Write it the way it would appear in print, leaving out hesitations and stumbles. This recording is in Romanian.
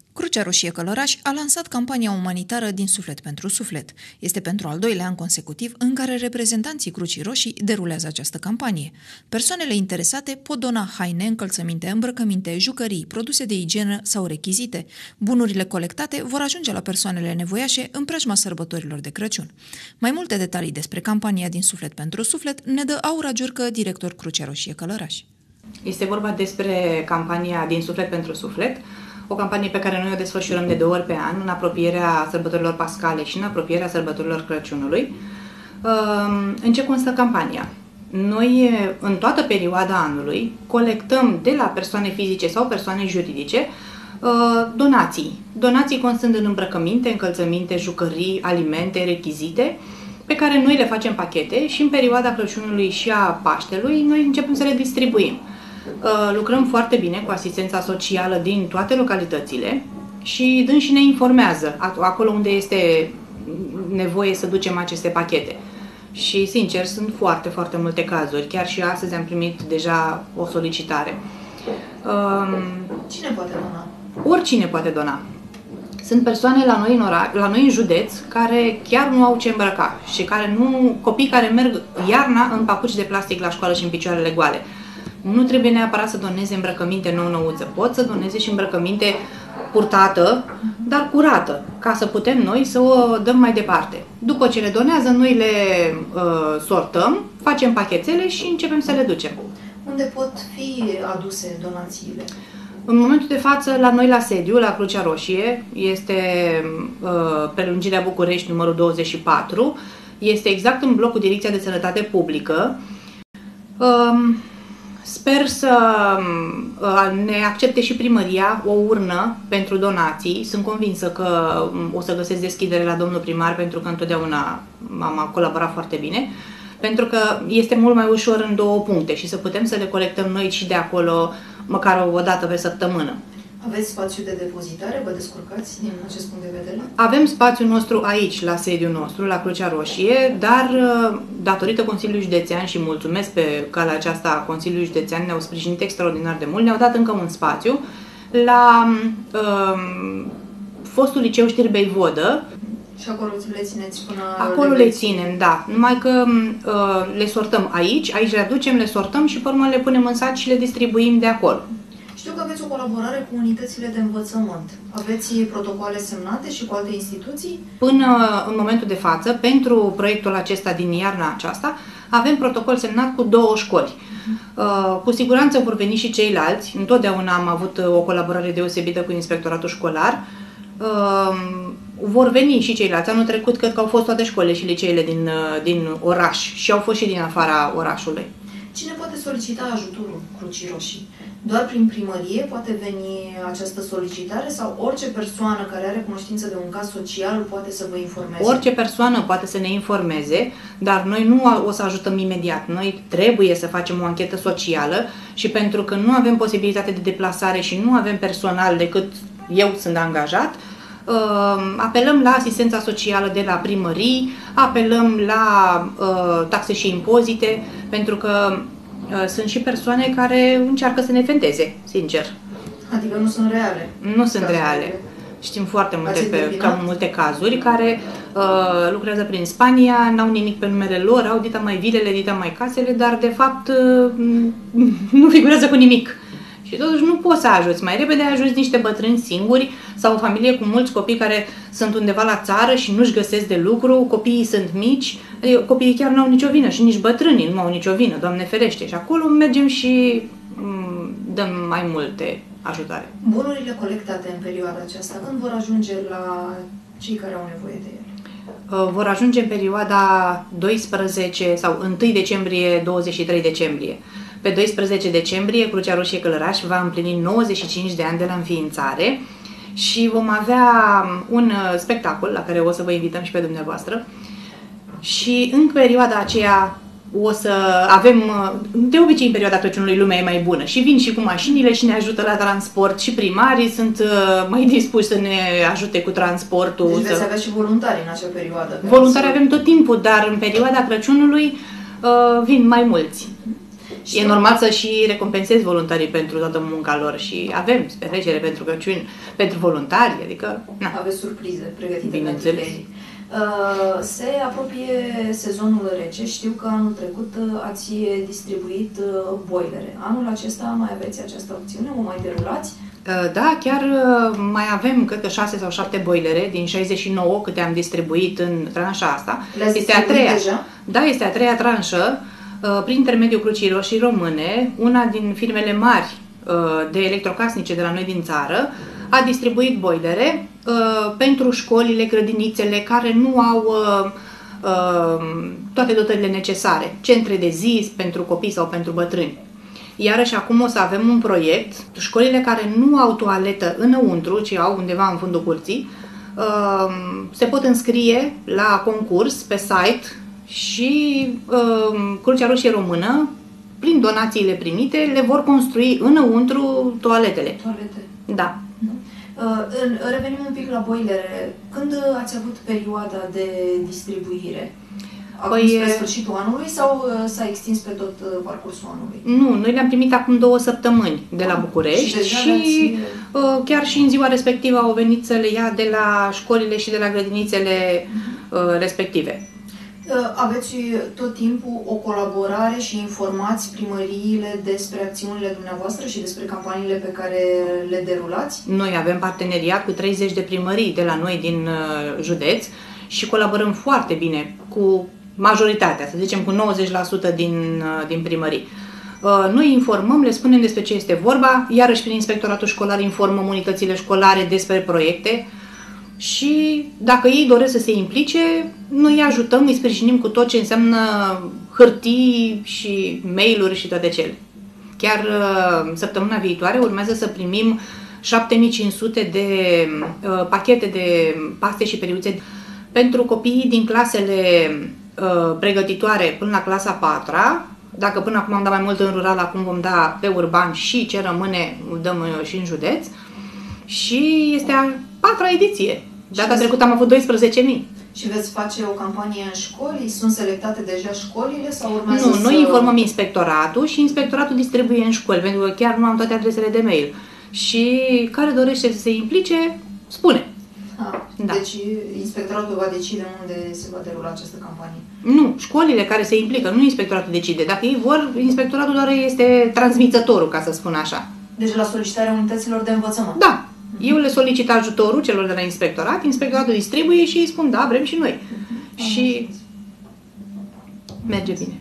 Crucea Roșie Călăraș a lansat campania umanitară Din suflet pentru suflet. Este pentru al doilea an consecutiv în care reprezentanții Crucii Roșii derulează această campanie. Persoanele interesate pot dona haine, încălțăminte, îmbrăcăminte, jucării, produse de igienă sau rechizite. Bunurile colectate vor ajunge la persoanele nevoiașe în preajma sărbătorilor de Crăciun. Mai multe detalii despre campania Din suflet pentru suflet ne dă Aura Giurcă, director Crucea Roșie Călăraș. Este vorba despre campania Din suflet pentru suflet, o campanie pe care noi o desfășurăm de 2 ori pe an, în apropierea sărbătorilor pascale și în apropierea sărbătorilor Crăciunului. În ce constă campania? Noi, în toată perioada anului, colectăm de la persoane fizice sau persoane juridice donații. Donații constând în îmbrăcăminte, încălțăminte, jucării, alimente, rechizite, pe care noi le facem pachete și în perioada Crăciunului și a Paștelui noi începem să le distribuim. Lucrăm foarte bine cu asistența socială din toate localitățile și dânsii ne informează acolo unde este nevoie să ducem aceste pachete. Și, sincer, sunt foarte, foarte multe cazuri. Chiar și astăzi am primit deja o solicitare. Cine poate dona? Oricine poate dona. Sunt persoane la noi în județ care chiar nu au ce îmbrăca și copii care merg iarna în papuci de plastic la școală și în picioarele goale. Nu trebuie neapărat să doneze îmbrăcăminte nou-nouță. Pot să doneze și îmbrăcăminte purtată, dar curată, ca să putem noi să o dăm mai departe. După ce le donează, noi le sortăm, facem pachetele și începem să le ducem. Unde pot fi aduse donațiile? În momentul de față, la noi la sediu, la Crucea Roșie, este prelungirea București numărul 24, este exact în blocul Direcția de Sănătate Publică. Sper să ne accepte și primăria o urnă pentru donații. Sunt convinsă că o să găsesc deschidere la domnul primar, pentru că întotdeauna am colaborat foarte bine, pentru că este mult mai ușor în 2 puncte și să putem să le colectăm noi și de acolo, măcar o dată pe săptămână. Aveți spațiu de depozitare? Vă descurcați din acest punct de vedere? Avem spațiul nostru aici, la sediul nostru, la Crucea Roșie, dar datorită Consiliului Județean, și mulțumesc pe calea aceasta Consiliului Județean, ne-au sprijinit extraordinar de mult, ne-au dat încă un spațiu la fostul liceu Știrbei Vodă. Și acolo le țineți până... Acolo le ținem, da. Numai că le sortăm aici le aducem, le sortăm și pe urmă le punem în saci și le distribuim de acolo. Știu că aveți o colaborare cu unitățile de învățământ. Aveți protocoale semnate și cu alte instituții? Până în momentul de față, pentru proiectul acesta din iarna aceasta, avem protocol semnat cu 2 școli. Cu siguranță vor veni și ceilalți. Întotdeauna am avut o colaborare deosebită cu Inspectoratul Școlar. Vor veni și ceilalți. Anul trecut cred că au fost toate școlile și liceele din oraș și au fost și din afara orașului. Cine poate solicita ajutorul Crucii Roșii? Doar prin primărie poate veni această solicitare sau orice persoană care are cunoștință de un caz social poate să vă informeze? Orice persoană poate să ne informeze, dar noi nu o să ajutăm imediat. Noi trebuie să facem o anchetă socială și pentru că nu avem posibilitate de deplasare și nu avem personal decât eu sunt angajat, apelăm la asistența socială de la primării, apelăm la taxe și impozite, pentru că sunt și persoane care încearcă să ne fenteze, sincer. Adică nu sunt reale? Nu sunt reale. Știm foarte multe cazuri care lucrează prin Spania, n-au nimic pe numele lor, au dita mai vilele, dita mai casele, dar de fapt nu figurează cu nimic. Și totuși nu poți să ajuți. Mai repede ajuți niște bătrâni singuri sau o familie cu mulți copii care sunt undeva la țară și nu-și găsesc de lucru, copiii sunt mici, copiii chiar nu au nicio vină și nici bătrânii nu au nicio vină, Doamne ferește. Și acolo mergem și dăm mai multe ajutare. Bunurile colectate în perioada aceasta, când vor ajunge la cei care au nevoie de ele? Vor ajunge în perioada 12 sau 1 decembrie, 23 decembrie. Pe 12 decembrie, Crucea Roșie Călăraș va împlini 95 de ani de la înființare și vom avea un spectacol la care o să vă invităm și pe dumneavoastră. Și în perioada aceea o să avem, de obicei în perioada Crăciunului lumea e mai bună și vin și cu mașinile și ne ajută la transport și primarii sunt mai dispuși să ne ajute cu transportul. Deci veți avea și voluntari în acea perioadă. Voluntari avem tot timpul, dar în perioada Crăciunului vin mai mulți. E normal să și recompensezi voluntarii pentru toată munca lor și avem petrecere pentru Crăciun, pentru voluntari, adică... Na. Aveți surprize pregătite Bineînțeles. pentru ei. Se apropie sezonul rece. Știu că anul trecut ați distribuit boilere. Anul acesta mai aveți această opțiune? O mai derulați? Da, chiar mai avem, cred că 6 sau 7 boilere din 69 câte am distribuit în tranșa asta. Este a treia. Deja? Da, este a treia tranșă prin intermediul Crucii Roșii Române. Una din firmele mari de electrocasnice de la noi din țară a distribuit boilere pentru școlile, grădinițele care nu au toate dotările necesare, centre de zi pentru copii sau pentru bătrâni. Iarăși acum o să avem un proiect, școlile care nu au toaletă înăuntru, ci au undeva în fundul curții, se pot înscrie la concurs pe site și Crucea Roșie Română, prin donațiile primite, le vor construi înăuntru toaletele. Toalete. Da. Revenim un pic la boilere. Când ați avut perioada de distribuire? Acum spre sfârșitul anului sau s-a extins pe tot parcursul anului? Nu, noi le-am primit acum 2 săptămâni de la București și chiar și în ziua respectivă au venit să le ia de la școlile și de la grădinițele respective. Aveți tot timpul o colaborare și informați primăriile despre acțiunile dumneavoastră și despre campaniile pe care le derulați? Noi avem parteneriat cu 30 de primării de la noi din județ și colaborăm foarte bine cu majoritatea, să zicem cu 90% din primării. Noi informăm, le spunem despre ce este vorba, iarăși prin inspectoratul școlar informăm unitățile școlare despre proiecte și dacă ei doresc să se implice, noi îi ajutăm, îi sprijinim cu tot ce înseamnă hârtii și mail-uri și toate cele. Chiar săptămâna viitoare urmează să primim 7500 de pachete de paste și periuțe pentru copiii din clasele pregătitoare până la clasa 4-a. Dacă până acum am dat mai mult în rural, acum vom da pe urban și ce rămâne dăm și în județ. Și este a 4-a ediție. Data trecută am avut 12.000. Și veți face o campanie în școli? Sunt selectate deja școlile sau urmează Nu, noi informăm inspectoratul și inspectoratul distribuie în școli, pentru că chiar nu am toate adresele de mail. Și care dorește să se implice, spune. Da. Deci inspectoratul va decide unde se va derula această campanie? Nu, școlile care se implică, nu inspectoratul decide. Dacă ei vor, inspectoratul doar este transmițătorul, ca să spun așa. Deci la solicitarea unităților de învățământ? Da. Eu le solicit ajutorul celor de la inspectorat, inspectoratul distribuie și îi spun da, vrem și noi. Și merge bine.